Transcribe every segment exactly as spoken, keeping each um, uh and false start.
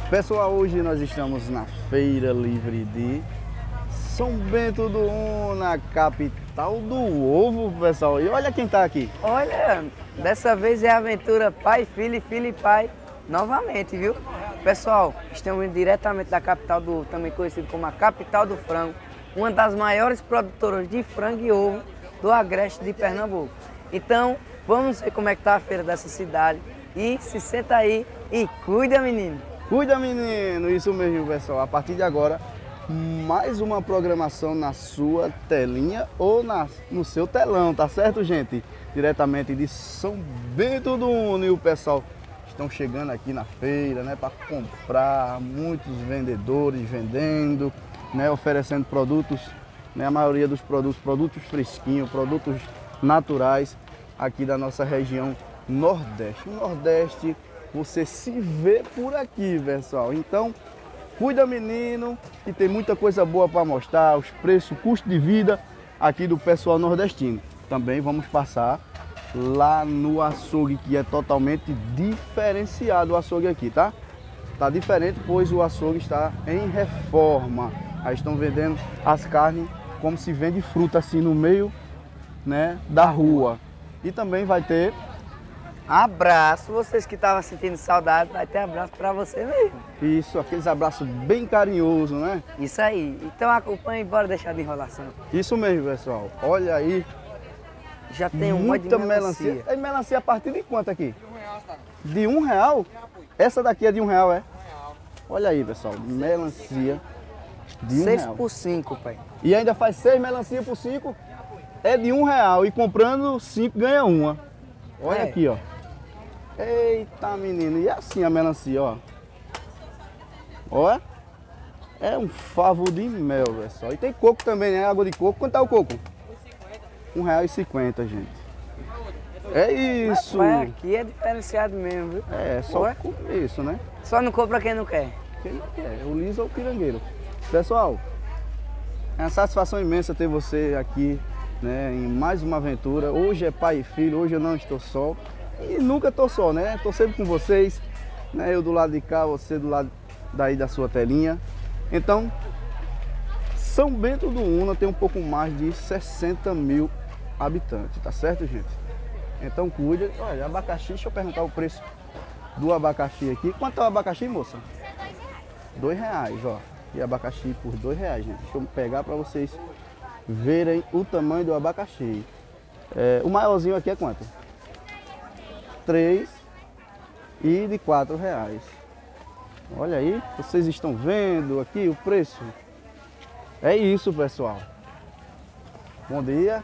Pessoal, hoje nós estamos na Feira Livre de São Bento do Una, capital do ovo, pessoal. E olha quem tá aqui. Olha, dessa vez é a aventura pai, filho e filho e pai novamente, viu? Pessoal, estamos diretamente da capital do ovo, também conhecido como a capital do frango, uma das maiores produtoras de frango e ovo do agreste de Pernambuco. Então, vamos ver como é que tá a feira dessa cidade e se senta aí e cuida, menino. Cuida, menino! Isso mesmo, pessoal. A partir de agora, mais uma programação na sua telinha ou na, no seu telão, tá certo, gente? Diretamente de São Bento do Una. E o pessoal estão chegando aqui na feira, né, para comprar, muitos vendedores vendendo, né, oferecendo produtos, né, a maioria dos produtos, produtos fresquinhos, produtos naturais aqui da nossa região Nordeste. O Nordeste você se vê por aqui, pessoal. Então, cuida, menino, que tem muita coisa boa para mostrar, os preços, custo de vida aqui do pessoal nordestino. Também vamos passar lá no açougue, que é totalmente diferenciado o açougue aqui, tá? Tá diferente, pois o açougue está em reforma. Aí estão vendendo as carnes como se vende fruta assim no meio, né, da rua. E também vai ter Abraço, vocês que estavam sentindo saudade, vai ter abraço para você mesmo. isso, aqueles abraços bem carinhosos, né? Isso aí. Então acompanhe e bora deixar de enrolação. Isso mesmo, pessoal. Olha aí, Já tem um monte de muita melancia. melancia. É melancia a partir de quanto aqui? De um real? Essa daqui é de um real, é? Olha aí, pessoal, melancia de um Seis real. por cinco, pai. E ainda faz seis melancia por cinco, é de um real. E comprando cinco ganha uma. Olha É. aqui, ó. Eita, menino, e assim a melancia, ó. Olha, é um favo de mel, pessoal. E tem coco também, né? Água de coco. Quanto tá o coco? Um real e cinquenta, gente. É isso. Mas aqui é diferenciado mesmo, viu? É, só Ué? isso, né? Só não compra quem não quer. Quem não quer, o liso ou o pirangueiro. Pessoal, é uma satisfação imensa ter você aqui, né, em mais uma aventura. Hoje é pai e filho, hoje eu não estou só. E nunca estou só, né? Estou sempre com vocês, né? Eu do lado de cá, você do lado daí da sua telinha. Então, São Bento do Una tem um pouco mais de sessenta mil habitantes, tá certo, gente? Então cuida. Olha, abacaxi, deixa eu perguntar o preço do abacaxi aqui. Quanto é o abacaxi, moça? Dois reais, ó. E abacaxi por dois reais, gente. Deixa eu pegar para vocês verem o tamanho do abacaxi. É, o maiorzinho aqui é quanto? Três e de quatro reais. Olha aí, vocês estão vendo aqui o preço? É isso, pessoal. Bom dia.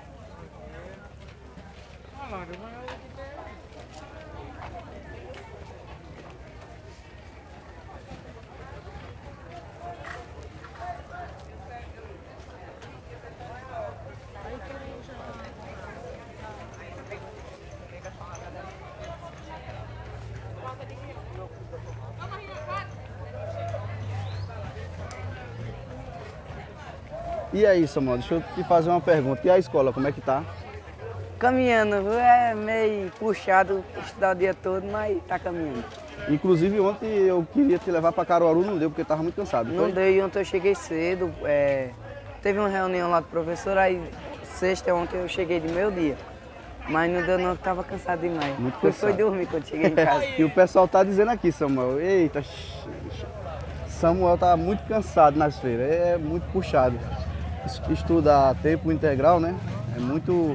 E aí, Samuel, deixa eu te fazer uma pergunta. E a escola, como é que tá? Caminhando, viu? É meio puxado estudar o dia todo, mas tá caminhando. Inclusive ontem eu queria te levar para Caruaru, não deu porque estava muito cansado. Não foi? deu, e ontem eu cheguei cedo. É, teve uma reunião lá do professor, aí sexta, ontem eu cheguei de meio-dia. Mas não deu não, que tava cansado demais. Muito Fui, cansado. fui dormir quando cheguei em casa. E o pessoal tá dizendo aqui, Samuel, eita, Samuel tá muito cansado nas feiras, é muito puxado. Estuda a tempo integral, né? É muito,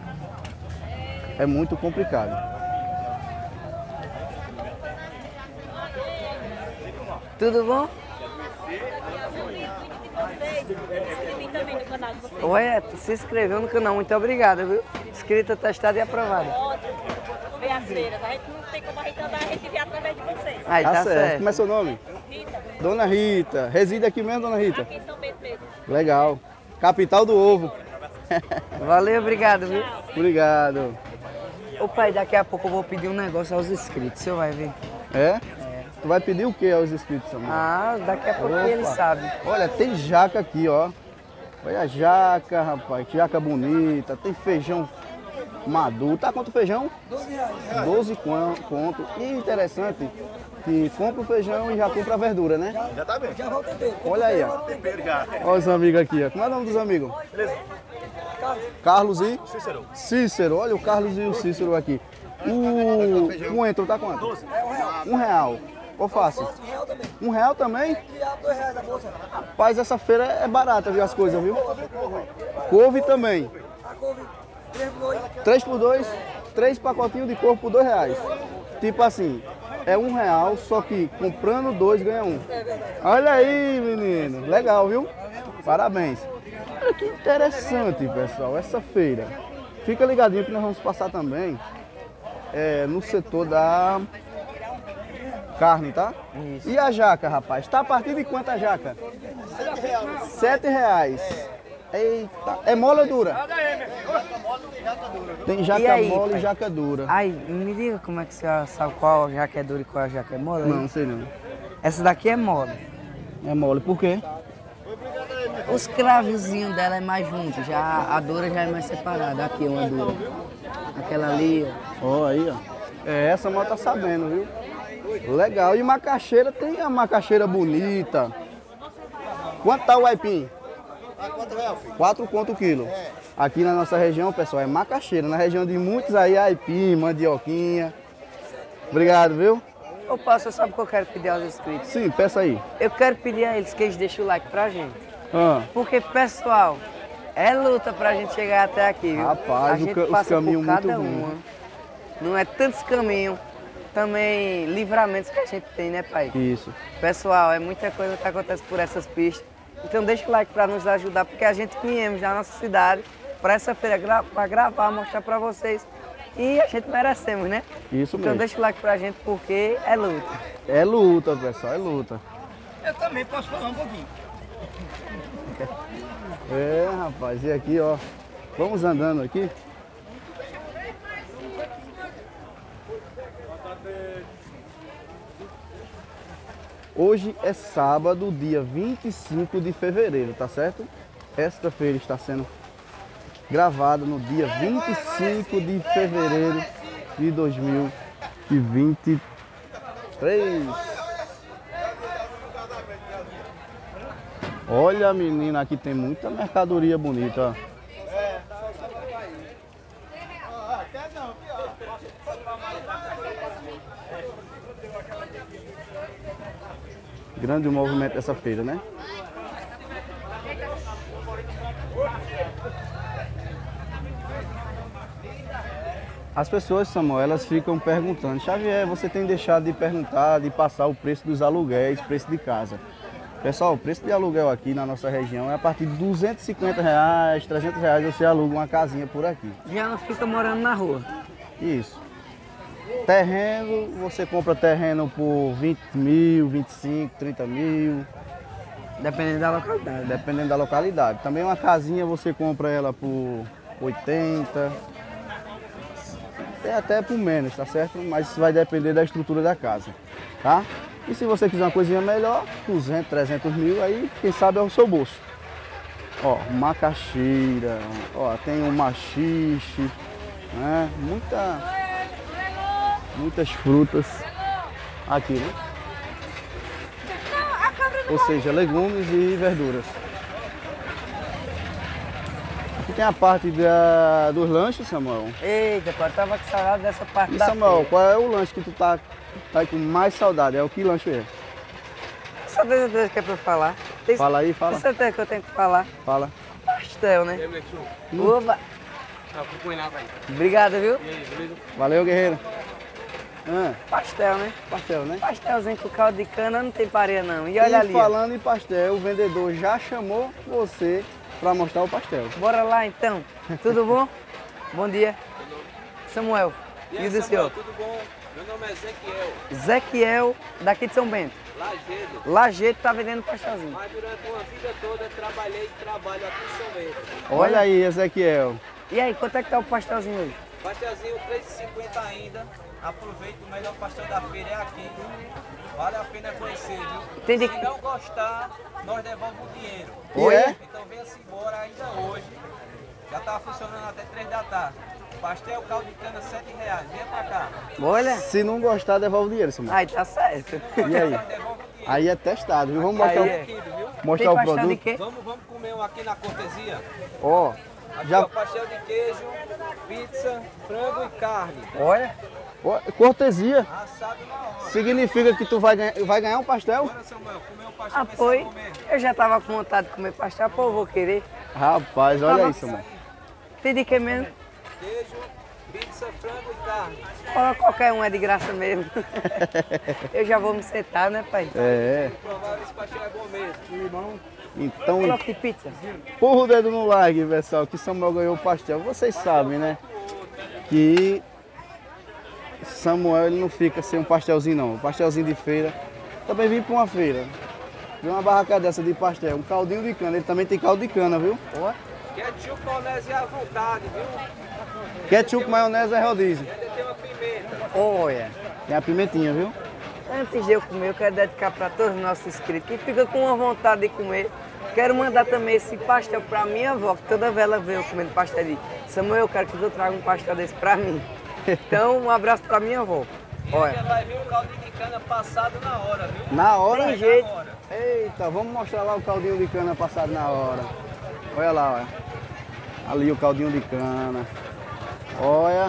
é muito complicado. Tudo bom? Inscrevi também no canal de vocês. Ué, tu se inscreveu no canal, muito obrigado, viu? Inscrita, testada e aprovada. Ótimo. Ver as feiras. A gente não tem como a gente andar, a gente vê através de vocês. Aí tá, certo. Como é seu nome? Rita, Dona Rita. Reside aqui mesmo, Dona Rita? aqui em São Bento mesmo. Legal. Capital do ovo. Valeu, obrigado, viu? Obrigado. Ô pai, daqui a pouco eu vou pedir um negócio aos inscritos, você vai ver. É? Tu vai pedir o que aos inscritos, Samuel? Ah, daqui a pouco ele sabe. Olha, tem jaca aqui, ó. Olha a jaca, rapaz. Que jaca bonita. Tem feijão maduro. Tá quanto o feijão? doze reais. doze conto. E interessante que compra o feijão e já compra a verdura, né? Já tá bem. Já volta tempero. Olha aí, ó. Tempero já. Olha os amigos aqui, ó. Como é o nome dos amigos? Beleza. Carlos e Cícero. Cícero. Olha o Carlos e o Cícero aqui. O coentro tá quanto? doze. Um real. Ô, fácil. Um real também. Um real também? Que a dois reais a bolsa. Rapaz, essa feira é barata, viu, as coisas, viu? Couve também. A couve, três por dois. Três por dois, três pacotinhos de couve por dois reais. Tipo assim, é um real, só que comprando dois ganha um. Olha aí, menino. Legal, viu? Parabéns. Olha que interessante, pessoal, essa feira. Fica ligadinho que nós vamos passar também é, no setor da carne, tá? Isso. E a jaca, rapaz? Tá a partir de quanto a jaca? Sete reais. Eita, é mole ou dura? Tem E jaca aí, mole pai? e jaca dura. Ai, me diga como é que você sabe qual jaca é dura e qual jaca é mole? Não, não sei não. Essa daqui é mole. É mole, por quê? Os cravozinhos dela é mais junto, já a dura já é mais separada. Aqui é uma dura. Aquela ali, ó. Ó, aí, ó. É, essa moto tá sabendo, viu? Legal. E macaxeira, tem a macaxeira bonita. Quanto tá o aipim? Quatro conto o quilo. Aqui na nossa região, pessoal, é macaxeira. Na região de muitos aí, aipim, mandioquinha. Obrigado, viu? Ô, pastor, sabe o que eu quero pedir aos inscritos? Sim, peça aí. Eu quero pedir a eles que eles deixem o like pra gente. Ah, Porque, pessoal, é luta pra gente chegar até aqui, viu? Rapaz, a o gente ca- os passa caminhos por cada muito uma. Não é tantos caminhos, também livramentos que a gente tem, né, pai? isso. Pessoal, é muita coisa que acontece por essas pistas. Então deixa o like pra nos ajudar, porque a gente viemos da nossa cidade para essa feira gra pra gravar, mostrar pra vocês. E a gente merecemos, né? Isso Então mesmo. deixa o like pra gente, porque é luta. É luta, pessoal, é luta. Eu também posso falar um pouquinho. É, rapaz, e aqui, ó. Vamos andando aqui. Hoje é sábado, dia vinte e cinco de fevereiro, tá certo? Esta feira está sendo gravada no dia vinte e cinco de fevereiro de dois mil e vinte e três. Olha, menina, aqui tem muita mercadoria bonita, ó. Grande o movimento dessa feira, né? As pessoas, Samuel, elas ficam perguntando: Xavier, você tem deixado de perguntar, de passar o preço dos aluguéis, preço de casa. Pessoal, o preço de aluguel aqui na nossa região é a partir de duzentos e cinquenta reais, trezentos reais você aluga uma casinha por aqui. Já não fica morando na rua. Isso. Terreno, você compra terreno por vinte mil, vinte e cinco, trinta mil, Dependendo da localidade. dependendo da localidade. Também uma casinha você compra ela por oitenta, tem até por menos, tá certo? Mas isso vai depender da estrutura da casa, tá? E se você quiser uma coisinha melhor, duzentos, trezentos mil, aí quem sabe é o seu bolso. Ó, macaxeira, ó, tem o machixe, né? Muita, muitas frutas aqui, né? Ou seja, legumes e verduras. Aqui tem a parte da, dos lanches, Samuel. Eita, pô, eu tava com saudade dessa parte E da Samuel, feira. qual é o lanche que tu tá, tá aí com mais saudade? É o que lanche é? Só tem certeza que é pra eu falar. Tem, Fala aí, fala. Tem certeza que eu tenho que falar. Fala. Pastel, né? Oba! Obrigado, viu? Valeu, guerreiro. Ah, Pastel, né? pastel, né? Pastelzinho com caldo de cana não tem pareia não. E olha E ali. ó. falando em pastel, o vendedor já chamou você para mostrar o pastel. Bora lá então. Tudo bom? Bom dia. Samuel. E, o do senhor? Tudo bom? Meu nome é Ezequiel, Ezequiel, daqui de São Bento. Lajedo, Lajeito tá vendendo pastelzinho. mas durante uma vida toda trabalhei e trabalho aqui em São Bento. Olha aí, Ezequiel. E aí, quanto é que tá o pastelzinho hoje? Pastelzinho três reais e cinquenta ainda. Aproveita, o melhor pastel da feira é aqui. Vale a pena conhecer, viu? Entendi. Se não gostar, nós devolvemos o dinheiro. E é? Então venha-se embora ainda hoje. Já tá funcionando até três da tarde. Pastel, caldo de cana, sete reais. Vem pra cá. Olha. Se não gostar, devolve o dinheiro, Samuel. Aí tá certo. E aí? Aí é testado, viu? Vamos mostrar, Aí o, é. mostrar Tem o pastel de produto. quê? Vamos, vamos comer um aqui na cortesia. Ó, Aqui, já... ó, pastel de queijo, pizza, frango e carne. Olha. ó, cortesia. Assado na hora. Significa que tu vai ganhar, vai ganhar um pastel? Bora, Samuel, comer um pastel. Ah, ver se foi. é bom mesmo. Eu já tava com vontade de comer pastel, pô, eu vou querer. Rapaz, olha Tava- isso, Samuel. Tem de que mesmo? Queijo, pizza, frango e carne. Fala, qualquer um é de graça mesmo. Eu já vou me sentar, né, pai? É, Provar esse pastel é bom mesmo. então Coloque de pizza. porra o dedo no like, pessoal, que Samuel ganhou o pastel. Vocês sabem, né? Que Samuel ele não fica sem um pastelzinho, não. Um pastelzinho de feira. Também vim para uma feira. Vi uma barraca dessa de pastel, um caldinho de cana. Ele também tem caldo de cana, viu? Ketchup, maionese à vontade, viu? Ketchup, maionese é rodízio. Ainda tem uma pimenta. Olha. Tem a pimentinha, viu? Antes de eu comer, eu quero dedicar para todos os nossos inscritos que ficam com uma vontade de comer. Quero mandar também esse pastel para minha avó, que toda vez ela vê eu comendo pastel de Samuel, eu quero que eu traga um pastel desse para mim. Então, um abraço para minha avó. Olha. Ainda vai vir o caldinho de cana passado na hora, viu? Na hora? Tem jeito. Na hora. Eita, vamos mostrar lá o caldinho de cana passado na hora. Olha lá, olha. Ali o caldinho de cana. Olha.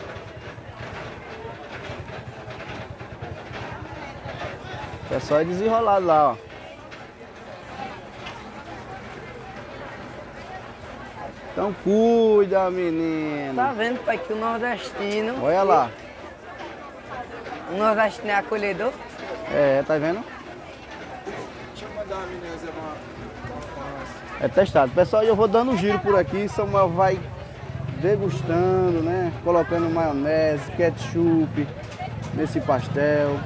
É só ir desenrolado lá, ó. Então cuida, menino. Tá vendo, pai, que o nordestino... Olha lá. O nordestino é acolhedor? É, tá vendo? É testado. Pessoal, eu vou dando um giro por aqui. Samuel vai degustando, né? Colocando maionese, ketchup nesse pastel.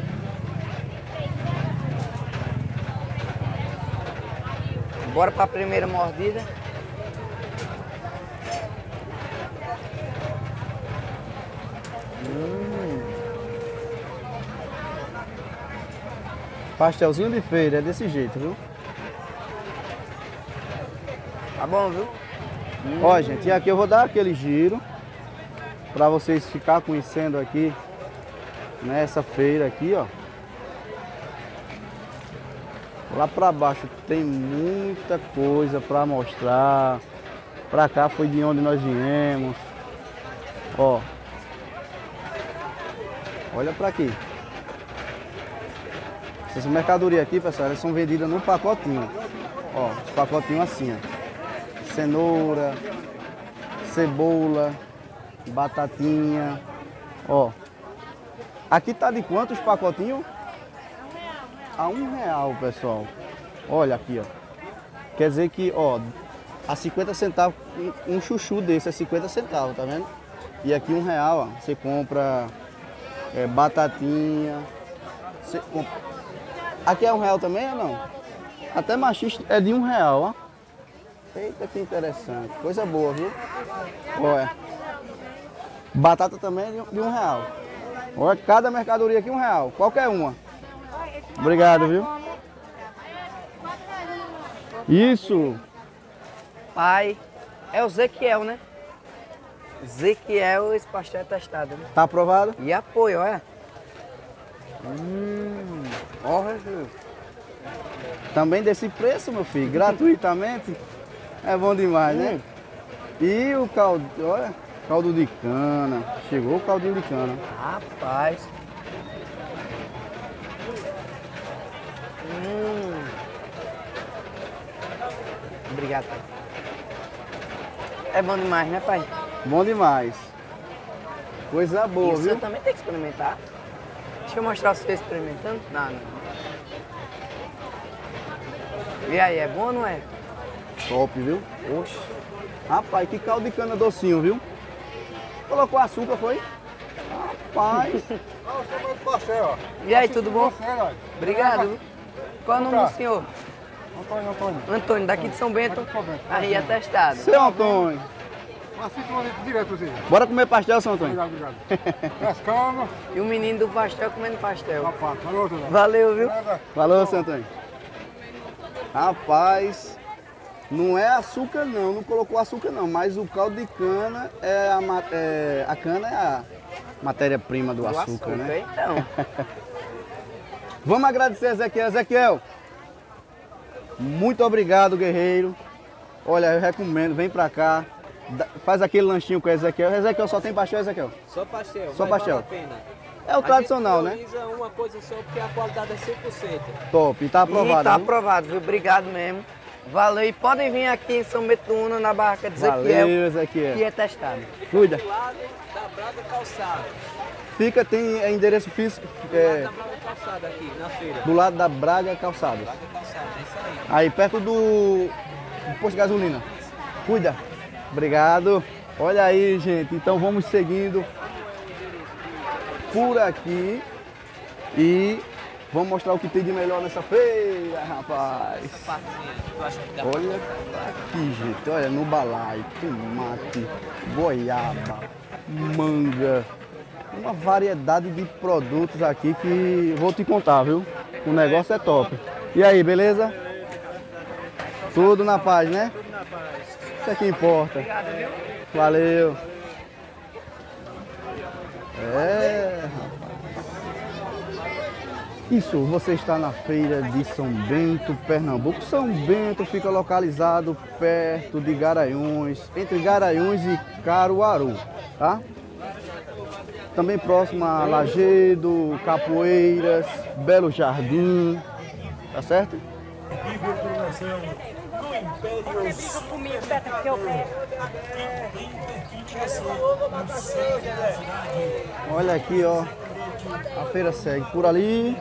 Bora para a primeira mordida. Pastelzinho de feira, é desse jeito, viu? Tá bom, viu? Ó, gente, e aqui eu vou dar aquele giro para vocês ficar conhecendo aqui nessa feira aqui, ó. Lá para baixo tem muita coisa para mostrar. Para cá foi de onde nós viemos. Ó. Olha para aqui. Essas mercadorias aqui, pessoal, elas são vendidas num pacotinho. Ó, esse pacotinho assim, ó. Cenoura, cebola, batatinha. Ó. Aqui tá de quantos pacotinhos? A um real, pessoal. Olha aqui, ó. Quer dizer que, ó, a cinquenta centavos, um, um chuchu desse é cinquenta centavos, tá vendo? E aqui um real, ó, você compra é, batatinha. Você compra... Aqui é um real também ou não? Até machista é de um real, ó. Eita, que interessante. Coisa boa, viu? Olha. Batata também é de um real. Olha, cada mercadoria aqui um real. Qualquer uma. Obrigado, viu? Isso. Pai, é o Zequiel, né? Zequiel, esse pastel é testado, né? Tá aprovado? E apoio, olha. Hum, olha, Jesus. Também desse preço, meu filho, gratuitamente. É bom demais, né? E o caldo, olha, caldo de cana. Chegou o caldinho de cana. Rapaz. Hum. Obrigado, pai. É bom demais, né, pai? Bom demais. Coisa boa, E o viu? senhor também tem que experimentar. Deixa eu mostrar o senhor experimentando. Não, não. E aí, é bom ou não é? Top, viu? Oxe. Rapaz, que caldo de cana docinho, viu? Colocou açúcar, foi? Rapaz. E aí, tudo bom? Obrigado. Qual é o nome do senhor? Antônio, Antônio. Antônio, daqui de São Bento. Aí é testado. Seu Antônio. Assiste uma direto, Zinho. Bora comer pastel, seu Antônio? Obrigado, obrigado. Pescando. E o menino do pastel comendo pastel. Rapaz, falou, Zé. Valeu, viu? Falou, seu Antônio. Rapaz, Não é açúcar não, não colocou açúcar não, mas o caldo de cana é a, ma- é, a cana é a matéria-prima do, Do açúcar, açúcar, né? então. Vamos agradecer a Ezequiel. Ezequiel, muito obrigado, guerreiro. Olha, eu recomendo, vem pra cá, dá- faz aquele lanchinho com o Ezequiel. Ezequiel só tem pastel, Ezequiel? Só pastel, Só mas pastel. vale a pena. É o tradicional, a né? gente prioriza uma coisa só porque a qualidade é cem por cento. Top, e tá aprovado. E tá viu? aprovado, viu? Obrigado mesmo. Valeu. E podem vir aqui em São Bento do Una, na barraca de Ezequiel, Valeu, Ezequiel. que é testado. Cuida. Do lado da Braga Calçada. Fica, tem é, endereço físico Do é, lado da Braga Calçada aqui, na feira. do lado da Braga Calçados. Braga Calçada, é isso aí. Aí, perto do, do posto de gasolina. Cuida. Obrigado. Olha aí, gente. Então vamos seguindo por aqui e vamos mostrar o que tem de melhor nessa feira, rapaz. Partezinha, tu acha que dá Olha aqui, gente. Olha, no balaio, tomate, goiaba, manga. Uma variedade de produtos aqui que vou te contar, viu? O negócio é top. E aí, beleza? Tudo na paz, né? Tudo na paz. Isso aqui importa. Valeu. É, rapaz. Isso, você está na feira de São Bento, Pernambuco. São Bento fica localizado perto de Garanhuns, entre Garanhuns e Caruaru, tá? Também próximo a Lagedo, Capoeiras, Belo Jardim, tá certo? Você fica comigo, Beto, porque eu quero. Olha aqui, ó. A feira segue por ali.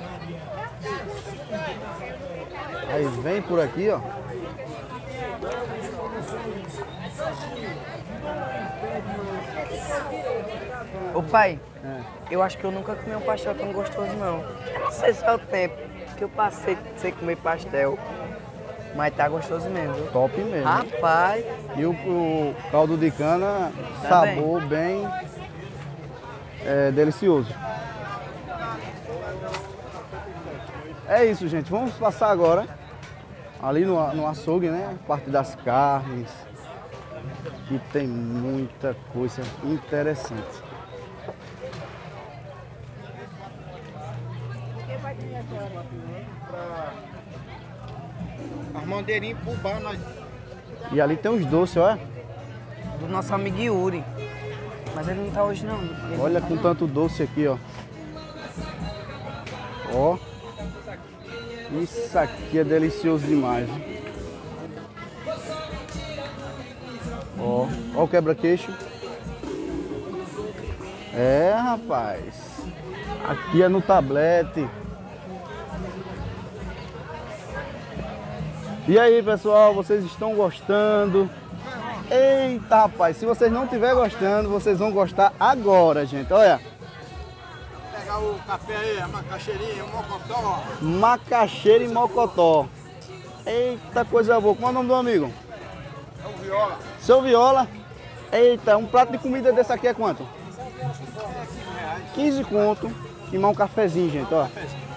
Aí vem por aqui, ó. Ô pai, É. eu acho que eu nunca comi um pastel tão gostoso não. Eu não sei se é o tempo que eu passei sem comer pastel, mas tá gostoso mesmo, viu? Top mesmo. Rapaz, E o, o caldo de cana, Tá sabor bem, é, delicioso. É isso, gente. Vamos passar agora ali no, no açougue, né? Parte das carnes. Que tem muita coisa interessante. As mandeirinhas pro bar, nós. E ali tem os doces, olha. do nosso amigo Yuri. Mas ele não tá hoje não. Ele Olha não tá, com não. tanto doce aqui, ó. Ó. Isso aqui é delicioso demais. Viu? Ó, ó o quebra-queixo. É, rapaz. Aqui é no tablete. E aí, pessoal, vocês estão gostando? Eita, rapaz, se vocês não estiverem gostando, vocês vão gostar agora, gente. Olha. Pegar o café aí, a macaxeirinha, o mocotó. Macaxeira e mocotó. Eita, coisa boa. Como é o nome do amigo? É o viola. Seu Viola. Eita, um prato de comida desse aqui é quanto? quinze conto. E mais um cafezinho, gente, ó.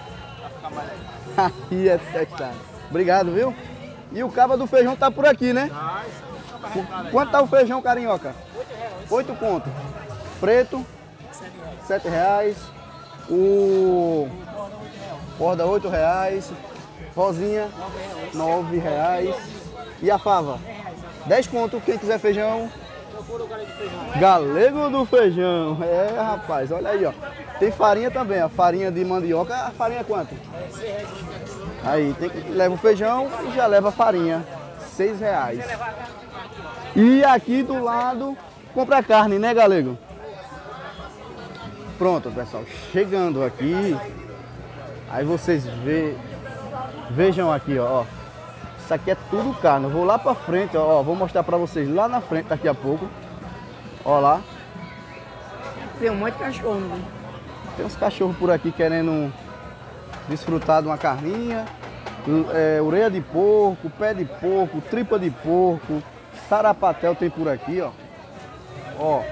Aí é testado. Obrigado, viu? E o cabo do feijão tá por aqui, né? Quanto tá o feijão carioca? Oito conto. Preto, sete reais. O corda, oito reais. Rosinha, nove reais. E a fava? Dez conto. Quem quiser feijão. Galego do feijão. É, rapaz, olha aí, ó. Tem farinha também, a farinha de mandioca. A farinha é quanto? Aí, tem que leva o feijão e já leva a farinha. Seis reais. E aqui do lado, compra a carne, né, Galego? Pronto, pessoal. Chegando aqui, aí vocês vê, vejam aqui, ó. Isso aqui é tudo carne. Eu vou lá pra frente, ó. Vou mostrar pra vocês lá na frente daqui a pouco. Ó lá. Tem um monte de cachorro, né? Tem uns cachorros por aqui querendo desfrutar de uma carninha. É, orelha de porco, pé de porco, tripa de porco, sarapatel tem por aqui, ó. Ó.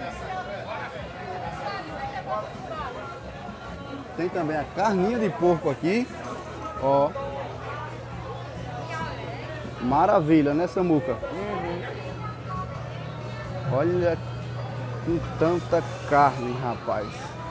Tem também a carninha de porco aqui, ó. Maravilha, né, Samuca? Uhum. Olha com tanta carne, rapaz.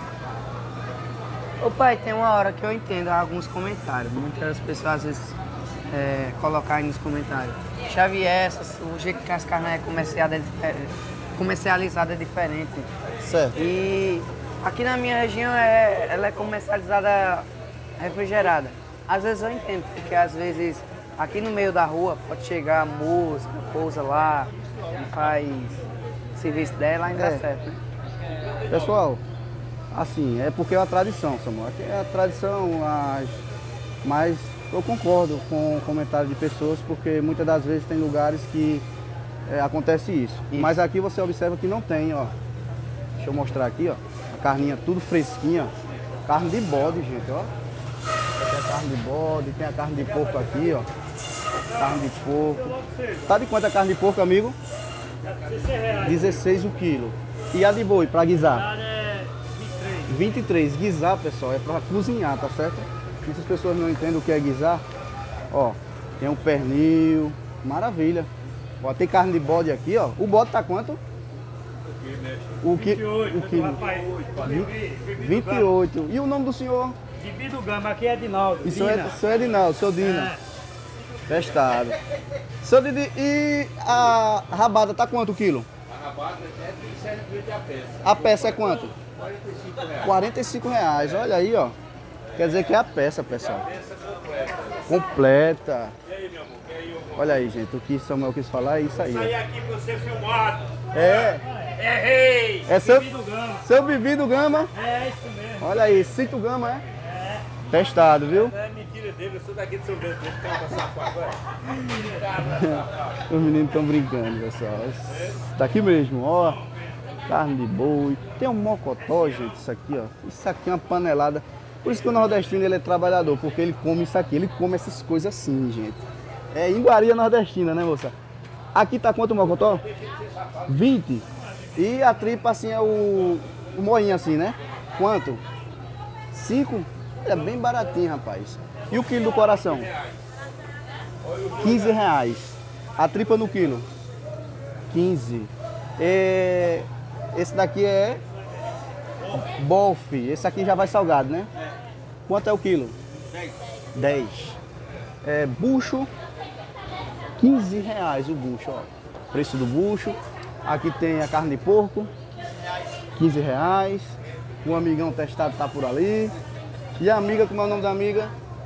Ô pai, tem uma hora que eu entendo alguns comentários. Muitas pessoas às vezes é, colocam aí nos comentários. Xavier, o jeito que as carnes é comercializada é, comercializada é diferente. Certo. E aqui na minha região é, ela é comercializada refrigerada. Às vezes eu entendo, porque às vezes aqui no meio da rua pode chegar a música, pousa lá e faz serviço dela, ainda É. dá certo, né? Pessoal, assim, é porque é uma tradição, Samuel. Aqui é a tradição, as... mas eu concordo com o comentário de pessoas, porque muitas das vezes tem lugares que é, acontece isso. Isso. Mas aqui você observa que não tem, ó. Deixa eu mostrar aqui, ó. A carninha tudo fresquinha. Carne de bode, gente, ó. Aqui é a carne de bode, tem a carne de porco aqui, ó. Carne de porco. Tá de quanto a carne de porco, amigo? dezesseis o quilo. E a de boi, pra guisar? vinte e três. Guisar, pessoal, é pra cozinhar, tá certo? Muitas pessoas não entendem o que é guisar. Ó, tem um pernil. Maravilha. Ó, tem carne de bode aqui, ó. O bode tá quanto? O que? O quilo? vinte e oito. E o nome do senhor? Gibi do Gama, aqui é Edinaldo. E senhor, é, senhor Edinaldo, seu Dina. Testado. Seu Didi, e a rabada tá quanto o quilo? A rabada é trinta e sete reais a peça. A peça é quanto? quarenta e cinco reais. quarenta e cinco reais. Olha aí, ó. Quer dizer que é a peça, pessoal. Completa. Olha aí, gente. O que Samuel quis falar é isso aí. Saí Ó. aqui pra você filmado. É. Errei! É seu, Gibi do Gama. seu Bibi do Gama. É isso mesmo. Olha aí, Cito Gama, é? Testado, viu? Não é mentira dele, eu sou daqui de São Bento, ele acaba sapo agora. Os meninos estão brincando, pessoal. Tá aqui mesmo, ó. Carne de boi. Tem um mocotó, gente, isso aqui, ó. Isso aqui é uma panelada. Por isso que o nordestino ele é trabalhador, porque ele come isso aqui. Ele come essas coisas assim, gente. É iguaria nordestina, né, moça? Aqui tá quanto o mocotó? vinte. E a tripa, assim, é o, o moinho, assim, né? Quanto? cinco? É bem baratinho, rapaz. E o quilo do coração? quinze reais. A tripa no quilo? quinze. É... Esse daqui é bofe. Esse aqui já vai salgado, né? Quanto é o quilo? dez. É, bucho, quinze reais o bucho, ó. Preço do bucho. Aqui tem a carne de porco, quinze reais. O amigão testado tá por ali. E a amiga, como é o nome da amiga?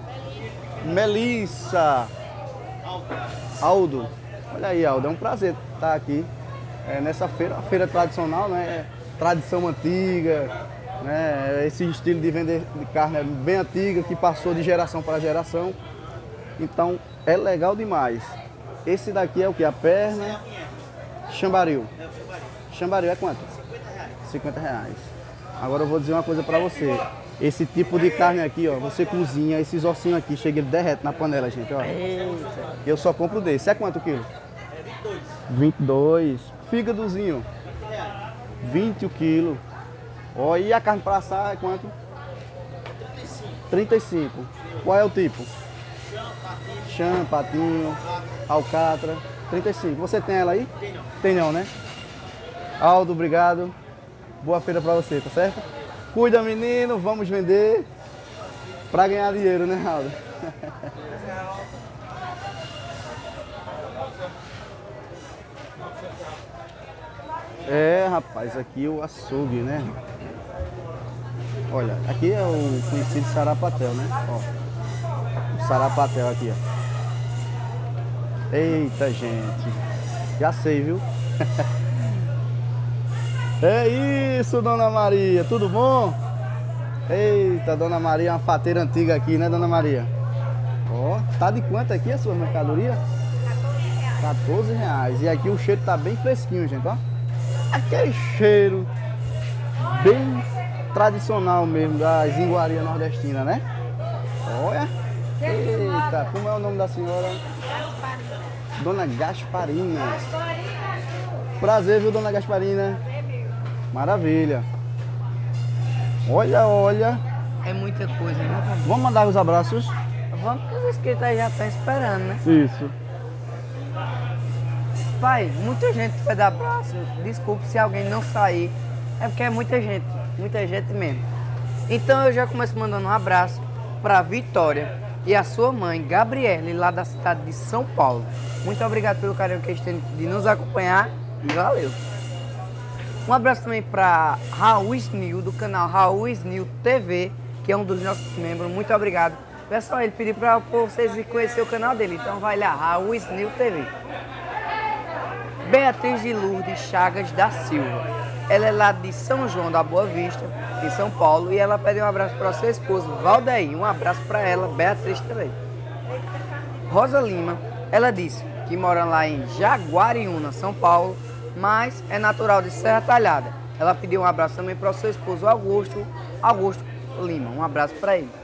Melissa. Aldo. Olha aí, Aldo, é um prazer estar aqui é, nessa feira, feira tradicional, né? Tradição antiga, né? Esse estilo de vender de carne é bem antiga, que passou de geração para geração. Então, é legal demais. Esse daqui é o que? A perna. Chambaril. Chambaril é quanto? cinquenta reais. Agora eu vou dizer uma coisa pra você. Esse tipo de carne aqui, ó, você cozinha, esses ossinhos aqui, chega ele derrete na panela, gente, ó. Eu só compro desse. É quanto o quilo? vinte e dois. Fígadozinho. vinte o quilo. Ó, e a carne pra assar é quanto? trinta e cinco. Qual é o tipo? Chã, patinho, alcatra. trinta e cinco. Você tem ela aí? Tem não. Tem não, né? Aldo, obrigado. Boa feira pra você, tá certo? Cuida, menino, vamos vender pra ganhar dinheiro, né, Aldo? É, rapaz, aqui o açougue, né? Olha, aqui é o conhecido sarapatel, né? Ó, o sarapatel aqui, ó. Eita, gente. Já sei, viu? É isso, Dona Maria. Tudo bom? Eita, Dona Maria é uma fateira antiga aqui, né, Dona Maria? Ó, tá de quanto aqui a sua mercadoria? quatorze reais. E aqui o cheiro tá bem fresquinho, gente, ó. Aquele cheiro bem tradicional mesmo das iguarias nordestinas, né? Olha. Eita, como é o nome da senhora? Dona Gasparina. Prazer, viu, Dona Gasparina? Maravilha. Olha, olha. É muita coisa, né? Vamos mandar os abraços? Vamos que os inscritos aí já estão esperando, né? Isso. pai, muita gente pede abraço. Desculpe se alguém não sair. É porque é muita gente, muita gente mesmo. Então eu já começo mandando um abraço para Vitória e a sua mãe, Gabriele, lá da cidade de São Paulo. Muito obrigado pelo carinho que eles têm de nos acompanhar e valeu. Um abraço também para Raul Snil, do canal Raul Snil T V, que é um dos nossos membros. Muito obrigado. Pessoal, ele pediu para vocês ir conhecer o canal dele, então vai lá, Raul Snil T V. Beatriz de Lourdes Chagas da Silva. Ela é lá de São João da Boa Vista, em São Paulo, e ela pede um abraço para o seu esposo, Valdeir. Um abraço para ela, Beatriz também. Rosa Lima, ela disse que mora lá em Jaguariúna, São Paulo, mas é natural de Serra Talhada. Ela pediu um abraço também para o seu esposo, Augusto, Augusto Lima. Um abraço para ele.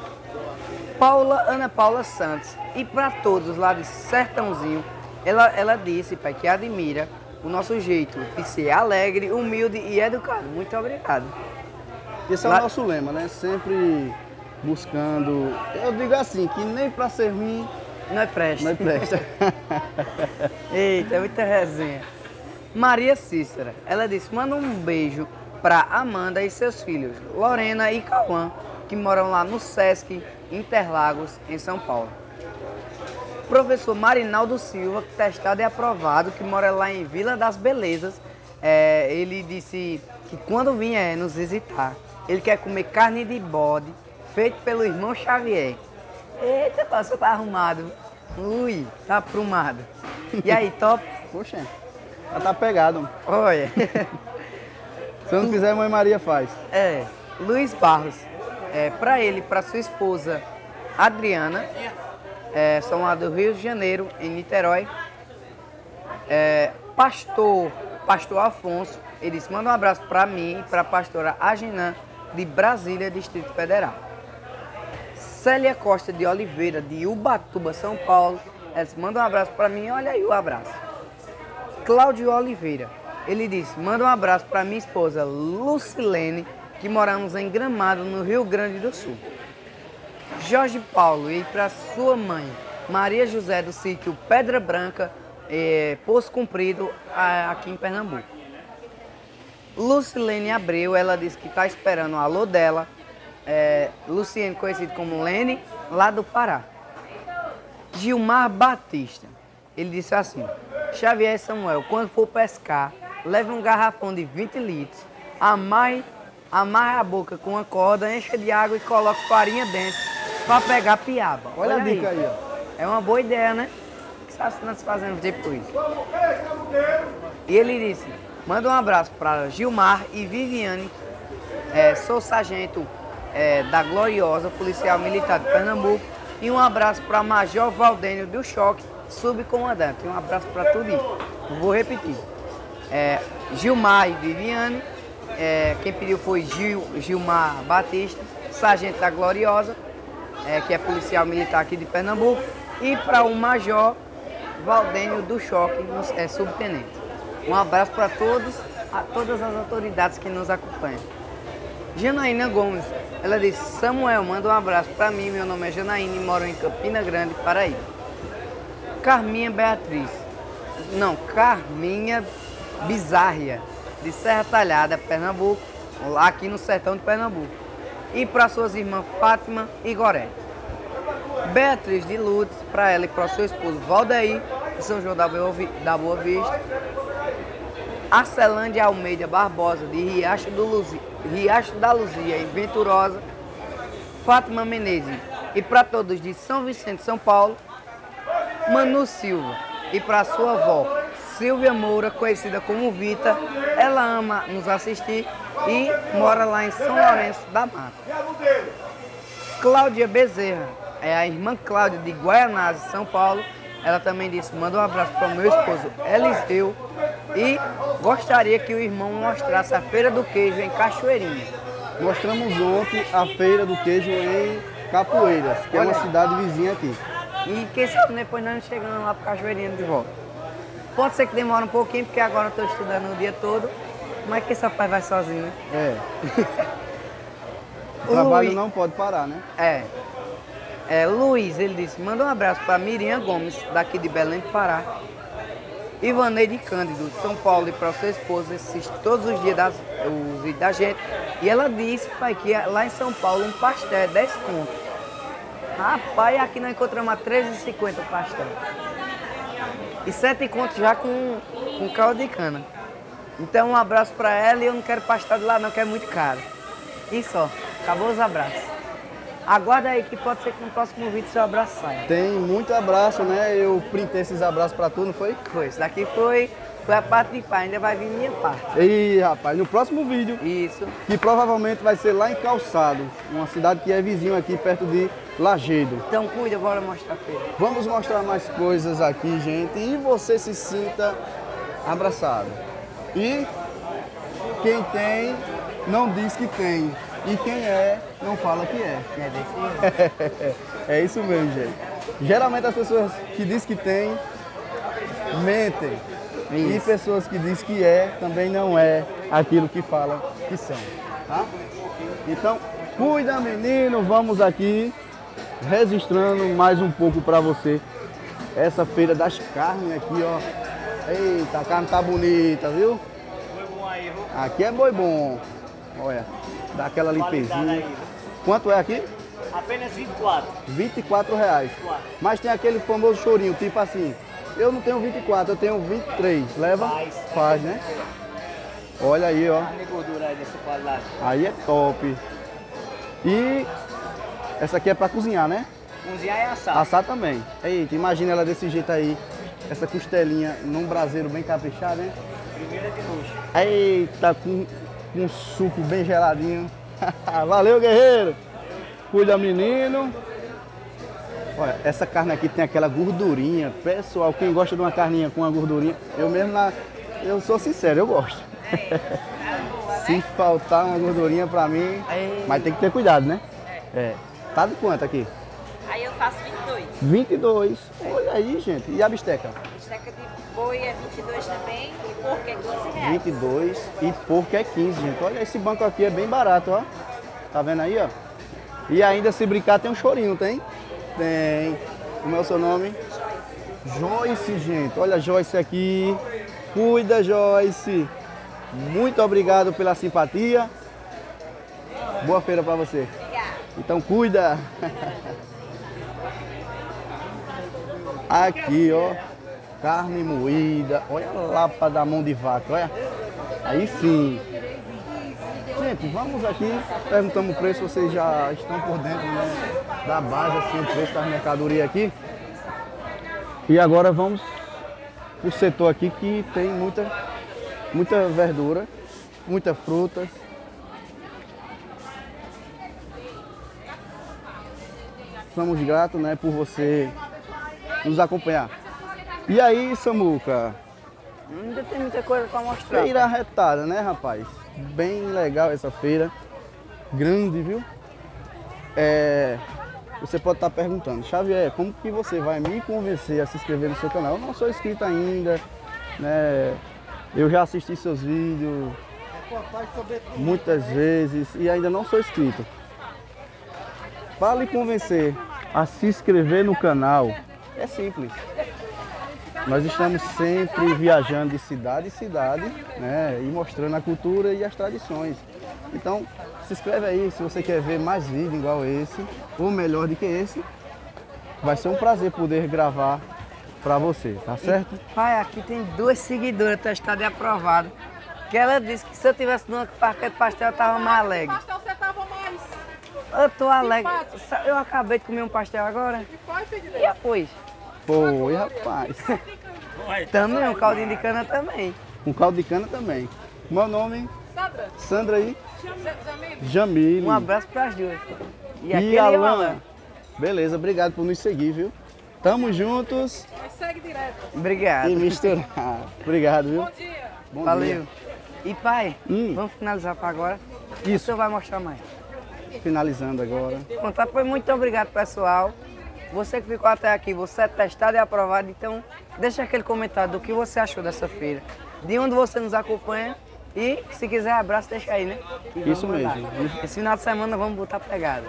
Paula, Ana Paula Santos, e para todos lá de Sertãozinho, ela, ela disse, pai, que admira o nosso jeito de ser alegre, humilde e educado. Muito obrigado. Esse é Lá... o nosso lema, né? Sempre buscando, eu digo assim, que nem para ser ruim, não é presta. não é presta. Eita, é muita resenha. Maria Cícera, ela disse, manda um beijo para Amanda e seus filhos, Lorena e Cauã, que moram lá no Sesc Interlagos, em São Paulo. Professor Marinaldo Silva, testado e aprovado, que mora lá em Vila das Belezas, é, ele disse que quando vier nos visitar, ele quer comer carne de bode, feito pelo irmão Xavier. Eita, você tá arrumado. Ui, tá aprumado. E aí, top? Poxa, já tá pegado. Olha. Se eu não fizer, mãe Maria faz. É, Luiz Barros, é, para ele, para sua esposa Adriana, é, são lá do Rio de Janeiro, em Niterói. É, pastor, pastor Afonso, ele disse, manda um abraço para mim e para a pastora Aginã, de Brasília, Distrito Federal. Célia Costa de Oliveira, de Ubatuba, São Paulo, ela disse, manda um abraço para mim, olha aí o abraço. Cláudio Oliveira, ele disse, manda um abraço para minha esposa Lucilene, que moramos em Gramado, no Rio Grande do Sul. Jorge Paulo, e para sua mãe, Maria José do sítio Pedra Branca, é, Poço Comprido, aqui em Pernambuco. Lucilene Abreu, ela disse que está esperando o alô dela, é, Luciene, conhecido como Lene, lá do Pará. Gilmar Batista, ele disse assim, Xavier Samuel, quando for pescar, leve um garrafão de vinte litros, amarre, amarre a boca com uma corda, encha de água e coloque farinha dentro para pegar piaba. Olha, Olha a dica aí, aí, ó. É uma boa ideia, né? O que nós estamos fazendo depois? E ele disse, manda um abraço para Gilmar e Viviane, é, sou sargento é, da Gloriosa, policial militar de Pernambuco, e um abraço para Major Valdênio do Choque, subcomandante. Um abraço para tudo isso. Vou repetir. É, Gilmar e Viviane, é, quem pediu foi Gil, Gilmar Batista, sargento da Gloriosa, é, que é policial militar aqui de Pernambuco, e para o Major Valdênio do Choque, é subtenente. Um abraço para todos, a todas as autoridades que nos acompanham. Janaína Gomes, ela disse, Samuel, manda um abraço para mim, meu nome é Janaína e moro em Campina Grande, Paraíba. Carminha Beatriz, não, Carminha Bizarria, de Serra Talhada, Pernambuco, lá aqui no sertão de Pernambuco. E para suas irmãs Fátima e Goré. Beatriz de Lourdes, para ela e para o seu esposo Valdeir, de São João da Boa Vista. Arcelândia Almeida Barbosa, de Riacho, do Luzia, Riacho da Luzia, em Venturosa. Fátima Menezes, e para todos de São Vicente, São Paulo. Manu Silva, e para sua avó Silvia Moura, conhecida como Vita, ela ama nos assistir e mora lá em São Lourenço da Mata. Cláudia Bezerra, é a irmã Cláudia de Guaianazes, São Paulo. Ela também disse, manda um abraço para o meu esposo Eliseu e gostaria que o irmão mostrasse a Feira do Queijo em Cachoeirinha. Mostramos ontem a Feira do Queijo em Capoeiras, que Olha. é uma cidade vizinha aqui. E quem sabe depois nós chegamos lá para Cachoeirinha de volta. Pode ser que demore um pouquinho, porque agora eu estou estudando o dia todo, mas quem sabe pai vai sozinho, né? É. O trabalho Luiz, não pode parar, né? é, é, Luiz, ele disse, manda um abraço para Miriam Gomes, daqui de Belém do Pará. Ivaneide Cândido, São Paulo, e para sua esposa, assiste todos os dias das, os vídeos da gente. E ela disse, pai, que lá em São Paulo um pastel é dez contos. Rapaz, aqui nós encontramos a treze e cinquenta o pastel. E sete contos já com, com caldo de cana. Então um abraço para ela e eu não quero pastel de lá não, que é muito caro. E só, acabou os abraços. Aguarda aí que pode ser que no próximo vídeo seu abraço saia. Tem muito abraço, né? Eu printei esses abraços pra tu, não foi? Foi, isso daqui foi, foi a parte de pai, ainda vai vir minha parte. Ih, rapaz, no próximo vídeo, Isso. que provavelmente vai ser lá em Calçado, uma cidade que é vizinho aqui, perto de Lajedo. Então cuida, bora mostrar a feira. Vamos mostrar mais coisas aqui, gente, e você se sinta abraçado. E quem tem, não diz que tem. E quem é, não fala que é. É desse jeito. É isso mesmo, gente. Geralmente as pessoas que dizem que tem, mentem. E Isso. pessoas que dizem que é, também não é aquilo que falam que são. Tá? Então, cuida, menino. Vamos aqui registrando mais um pouco para você essa feira das carnes aqui, ó. Eita, a carne tá bonita, viu? Aqui é boi bom. Olha, dá aquela limpezinha. Quanto é aqui? Apenas vinte e quatro. vinte e quatro reais. Mas tem aquele famoso chorinho, tipo assim, eu não tenho vinte e quatro, eu tenho vinte e três. Leva? Faz. Faz, né? Olha aí, ó. Carne e gordura aí dessa qualidade. Aí é top. E essa aqui é pra cozinhar, né? Cozinhar e assar. Assar também. Eita, imagina ela desse jeito aí. Essa costelinha num braseiro bem caprichado, né? Primeira de luxo. Eita, com um suco bem geladinho. Valeu, guerreiro! Cuida, menino. Olha, essa carne aqui tem aquela gordurinha. Pessoal, quem gosta de uma carninha com uma gordurinha, eu mesmo, na, eu sou sincero, eu gosto. Se faltar uma gordurinha pra mim, mas tem que ter cuidado, né? É. Tá de quanto aqui? Aí eu faço vinte e dois. vinte e dois. Olha aí, gente. E a bisteca? Bisteca de boi é vinte e dois também e porco é quinze reais. vinte e dois e porco é quinze, gente. Olha, esse banco aqui é bem barato, ó. Tá vendo aí, ó? E ainda, se brincar, tem um chorinho, tem? Tem. Como é o seu nome? Joyce, gente. Olha a Joyce aqui. Cuida, Joyce. Muito obrigado pela simpatia. Boa feira pra você. Obrigada. Então cuida. Aqui, ó. Carne moída. Olha a lapa da mão de vaca, olha. Aí sim. Gente, vamos aqui, perguntamos o preço, vocês já estão por dentro, né, da base, assim, o preço das mercadorias aqui. E agora vamos pro setor aqui que tem muita, muita verdura, muita fruta. Somos gratos, né, por você nos acompanhar. E aí, Samuca? Ainda tem muita coisa para mostrar. Feira arretada, né, rapaz? Bem legal essa feira. Grande, viu? É, você pode estar perguntando, Xavier, como que você vai me convencer a se inscrever no seu canal? Eu não sou inscrito ainda, né? Eu já assisti seus vídeos muitas vezes e ainda não sou inscrito. Para lhe convencer a se inscrever no canal, é simples. Nós estamos sempre viajando de cidade em cidade, né, e mostrando a cultura e as tradições. Então, se inscreve aí se você quer ver mais vídeos igual esse, ou melhor do que esse. Vai ser um prazer poder gravar para você, tá certo? E, pai, aqui tem duas seguidoras testadas e aprovadas. Que ela disse que se eu tivesse numa parque de pastel, eu tava mais alegre. Pastel você tava mais. Eu tô alegre. Eu acabei de comer um pastel agora. E foi, filho? E depois? Foi, rapaz. Também, um caldinho de cana também. Um caldo de cana também. Meu nome? Sandra. Sandra aí. Jamile. Jamile. Um abraço pras duas. E, E aquele Alan. Alan. Beleza, obrigado por nos seguir, viu? Tamo juntos Mas segue direto. Obrigado. e misturar. Obrigado, viu? Bom dia. Bom Valeu. dia. E pai, Hum. vamos finalizar para agora? Isso. O senhor vai mostrar mais. Finalizando agora. Contar, pois muito obrigado, pessoal. Você que ficou até aqui, você é testado e aprovado, então deixa aquele comentário do que você achou dessa feira, de onde você nos acompanha e se quiser abraço, deixa aí, né? E vamos Isso mandar. mesmo. Esse final de semana vamos botar pegada.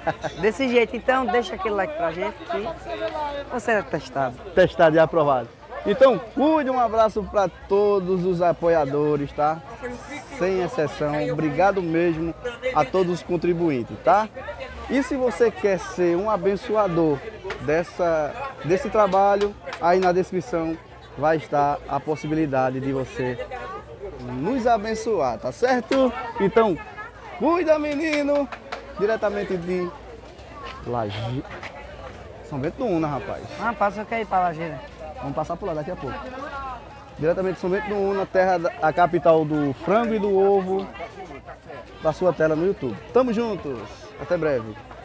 Desse jeito, então deixa aquele like pra gente que você é testado. Testado e aprovado. Então, cuide, um abraço para todos os apoiadores, tá? Sem exceção, obrigado mesmo a todos os contribuintes, tá? E se você quer ser um abençoador dessa, desse trabalho, aí na descrição vai estar a possibilidade de você nos abençoar, tá certo? Então, cuida, menino! Diretamente de Laje... São Bento do Una, rapaz. Ah, passa que ir pra Lajeira. Vamos passar por lá daqui a pouco. Diretamente de São Bento do Una, terra da, a capital do frango e do ovo, da sua tela no YouTube. Tamo juntos, até breve.